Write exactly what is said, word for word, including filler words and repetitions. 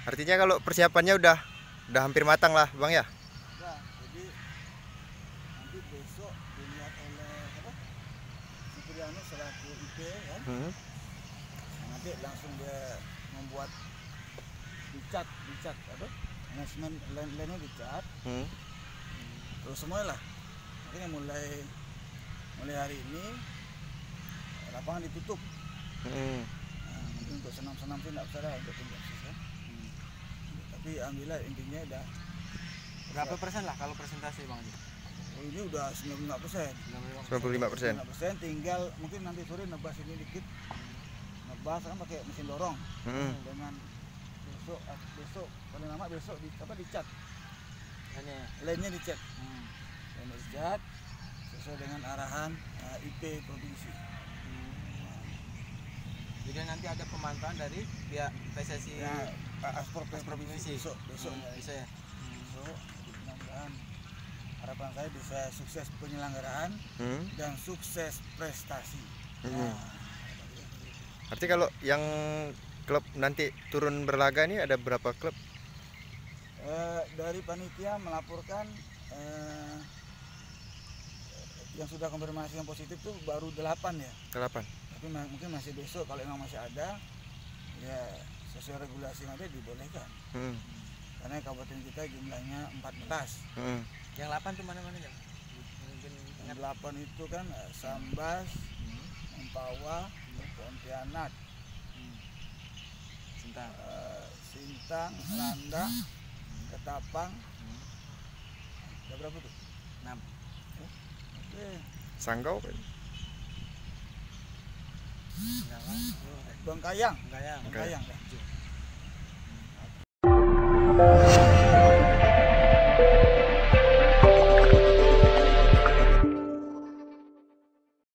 Artinya kalau persiapannya udah udah hampir matang lah Bang ya. Nah, jadi nanti besok dilihat oleh apa? Supriano selaku I P kan. Hmm. Nah, nanti langsung dia membuat dicat, dicat apa? Manajemen land-landnya dicat. Hmm. Terus semua lah. Makanya mulai mulai hari ini lapangan ditutup. Hmm. Nah, mungkin untuk senam-senam sih nggak usah lah untuk tim Persis kan. Hmm. Tapi alhamdulillah intinya udah Berapa persen lah kalau presentasi Bang? oh, ini udah sembilan puluh lima persen. sembilan puluh lima persen. Tinggal mungkin nanti sore nebas ini dikit. Nebas kan pakai mesin dorong. Hmm. Dengan besok besok paling lama besok di apa dicat. Ini Lainnya dicat. hmm. Lainnya dicat sesuai dengan arahan uh, I P provinsi. Hmm. Jadi nanti ada pemantauan dari pihak P S S I Ya, Aspor provinsi besok besok hmm, ya. bisa ya. Besok mudah-mudahan harapan saya bisa sukses penyelenggaraan Hmm. dan sukses prestasi. Hmm. Nah, Arti kalau yang klub nanti turun berlaga ini ada berapa klub? eh, dari panitia melaporkan eh, yang sudah konfirmasi yang positif tuh baru delapan ya. Delapan. Tapi ma- mungkin masih besok kalau memang masih ada ya sesuai regulasi yang ada dibolehkan. Hmm. Karena kabupaten kita jumlahnya empat belas. Hmm. Yang delapan tuh mana-mana ya? Mungkin Yang ingat. delapan itu kan eh, Sambas, Hmm. Empawa, Pontianak, Hmm. Sintang. eh, Sintang, Landak, Ketapang. Hmm. Ada berapa tuh? enam. Oke. Sanggau kan? Singgawan. Bangkayang. Enggak ya. Bangkayang ya. Tujuh.